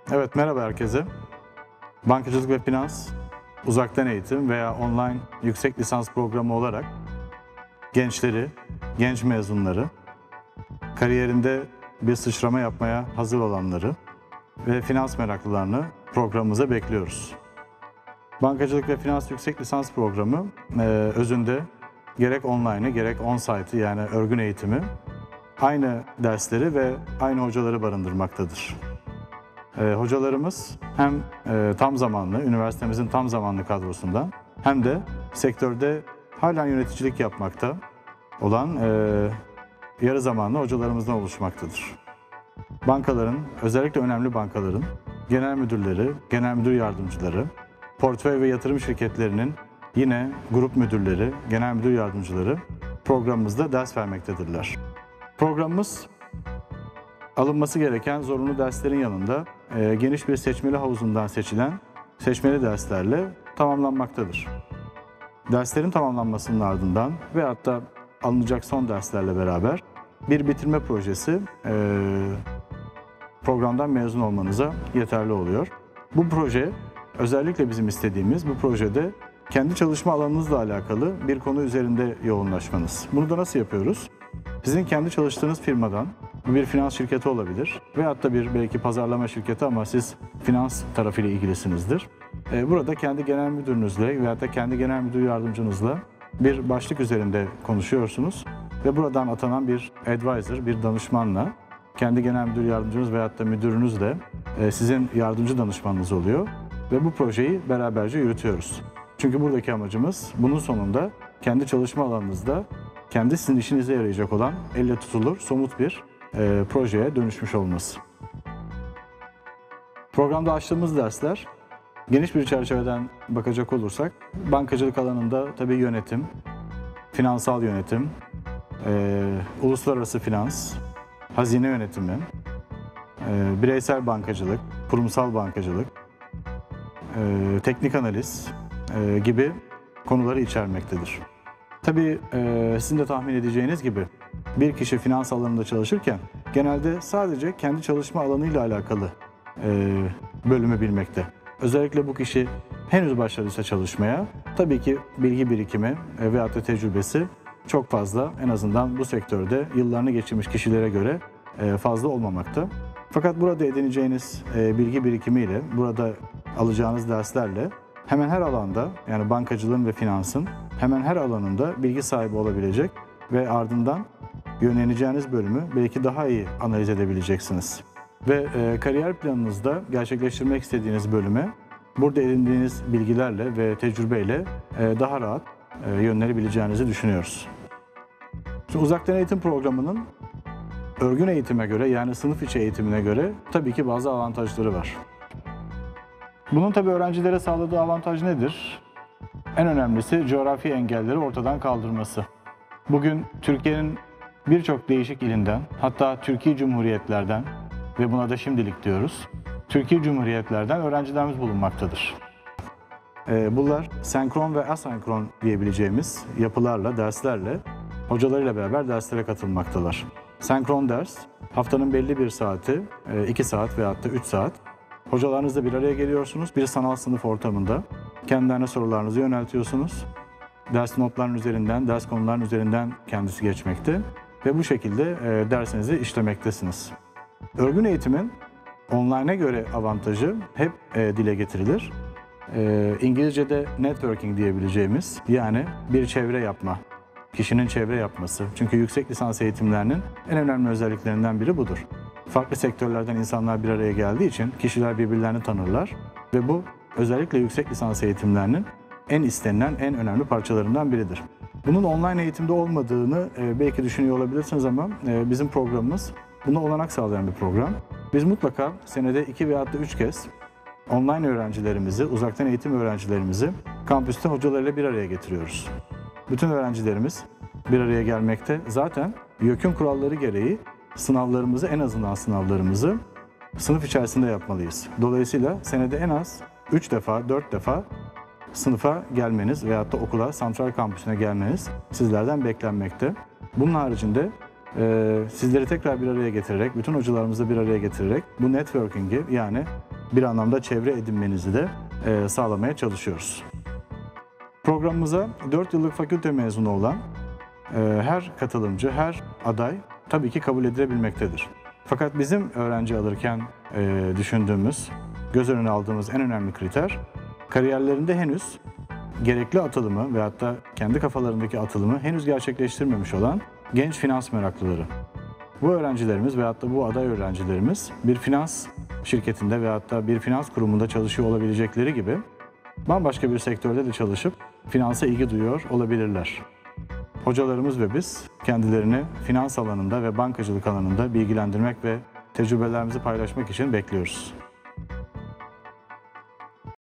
Evet, merhaba herkese. Bankacılık ve finans, uzaktan eğitim veya online yüksek lisans programı olarak gençleri, genç mezunları, kariyerinde bir sıçrama yapmaya hazır olanları ve finans meraklılarını programımıza bekliyoruz. Bankacılık ve finans yüksek lisans programı özünde gerek online'ı gerek on-site'ı yani örgün eğitimi aynı dersleri ve aynı hocaları barındırmaktadır. Hocalarımız hem tam zamanlı, üniversitemizin tam zamanlı kadrosundan hem de sektörde halen yöneticilik yapmakta olan yarı zamanlı hocalarımızdan oluşmaktadır. Bankaların, özellikle önemli bankaların genel müdürleri, genel müdür yardımcıları, portföy ve yatırım şirketlerinin yine grup müdürleri, genel müdür yardımcıları programımızda ders vermektedirler. Programımız alınması gereken zorunlu derslerin yanında geniş bir seçmeli havuzundan seçilen seçmeli derslerle tamamlanmaktadır. Derslerin tamamlanmasının ardından ve hatta alınacak son derslerle beraber bir bitirme projesi programdan mezun olmanıza yeterli oluyor. Bu proje özellikle bizim istediğimiz bu projede kendi çalışma alanınızla alakalı bir konu üzerinde yoğunlaşmanız. Bunu da nasıl yapıyoruz? Sizin kendi çalıştığınız firmadan, bu bir finans şirketi olabilir veyahut da bir belki pazarlama şirketi ama siz finans tarafıyla ilgilisinizdir. Burada kendi genel müdürünüzle veyahut da kendi genel müdür yardımcınızla bir başlık üzerinde konuşuyorsunuz ve buradan atanan bir advisor, bir danışmanla kendi genel müdür yardımcınız veyahut da müdürünüz de sizin yardımcı danışmanınız oluyor ve bu projeyi beraberce yürütüyoruz. Çünkü buradaki amacımız bunun sonunda kendi çalışma alanınızda kendi sizin işinize yarayacak olan elle tutulur, somut bir projeye dönüşmüş olması. Programda açtığımız dersler geniş bir çerçeveden bakacak olursak bankacılık alanında tabii yönetim, finansal yönetim, uluslararası finans, hazine yönetimi, bireysel bankacılık, kurumsal bankacılık, teknik analiz gibi konuları içermektedir. Tabii sizin de tahmin edeceğiniz gibi bir kişi finans alanında çalışırken genelde sadece kendi çalışma alanıyla alakalı bölümü bilmekte. Özellikle bu kişi henüz başladıysa çalışmaya tabii ki bilgi birikimi veyahut da tecrübesi çok fazla en azından bu sektörde yıllarını geçirmiş kişilere göre fazla olmamakta. Fakat burada edineceğiniz bilgi birikimiyle, burada alacağınız derslerle hemen her alanda yani bankacılığın ve finansın hemen her alanında bilgi sahibi olabilecek ve ardından yönleneceğiniz bölümü belki daha iyi analiz edebileceksiniz. Ve kariyer planınızda gerçekleştirmek istediğiniz bölüme burada edindiğiniz bilgilerle ve tecrübeyle daha rahat yönlenebileceğinizi düşünüyoruz. Şimdi uzaktan eğitim programının örgün eğitime göre yani sınıf içi eğitimine göre tabii ki bazı avantajları var. Bunun tabii öğrencilere sağladığı avantaj nedir? En önemlisi coğrafi engelleri ortadan kaldırması. Bugün Türkiye'nin birçok değişik ilinden, hatta Türkiye Cumhuriyetlerden ve buna da şimdilik diyoruz, Türkiye Cumhuriyetlerden öğrencilerimiz bulunmaktadır. Bunlar senkron ve asenkron diyebileceğimiz yapılarla, derslerle, hocalarıyla beraber derslere katılmaktalar. Senkron ders, haftanın belli bir saati, 2 saat veyahut da 3 saat, hocalarınızla bir araya geliyorsunuz, bir sanal sınıf ortamında kendilerine sorularınızı yöneltiyorsunuz. Ders notlarının üzerinden, ders konularının üzerinden kendisi geçmekte ve bu şekilde dersinizi işlemektesiniz. Örgün eğitimin online'a göre avantajı hep dile getirilir. İngilizce'de networking diyebileceğimiz yani bir çevre yapma, kişinin çevre yapması. Çünkü yüksek lisans eğitimlerinin en önemli özelliklerinden biri budur. Farklı sektörlerden insanlar bir araya geldiği için kişiler birbirlerini tanırlar ve bu özellikle yüksek lisans eğitimlerinin en istenilen, en önemli parçalarından biridir. Bunun online eğitimde olmadığını belki düşünüyor olabilirsiniz ama bizim programımız buna olanak sağlayan bir program. Biz mutlaka senede 2 veya 3 kez online öğrencilerimizi, uzaktan eğitim öğrencilerimizi kampüste hocalarıyla bir araya getiriyoruz. Bütün öğrencilerimiz bir araya gelmekte. Zaten YÖK'ün kuralları gereği sınavlarımızı, en azından sınavlarımızı sınıf içerisinde yapmalıyız. Dolayısıyla senede en az 3 defa, 4 defa sınıfa gelmeniz veyahut da okula, santral kampüsüne gelmeniz sizlerden beklenmekte. Bunun haricinde sizleri tekrar bir araya getirerek, bütün hocalarımızı bir araya getirerek bu networking'i yani bir anlamda çevre edinmenizi de sağlamaya çalışıyoruz. Programımıza 4 yıllık fakülte mezunu olan her katılımcı, her aday tabii ki kabul edilebilmektedir. Fakat bizim öğrenci alırken düşündüğümüz, göz önüne aldığımız en önemli kriter, kariyerlerinde henüz gerekli atılımı veyahut da kendi kafalarındaki atılımı henüz gerçekleştirmemiş olan genç finans meraklıları. Bu öğrencilerimiz veyahut da bu aday öğrencilerimiz bir finans şirketinde veyahut da bir finans kurumunda çalışıyor olabilecekleri gibi bambaşka bir sektörde de çalışıp finansa ilgi duyuyor olabilirler. Hocalarımız ve biz kendilerini finans alanında ve bankacılık alanında bilgilendirmek ve tecrübelerimizi paylaşmak için bekliyoruz.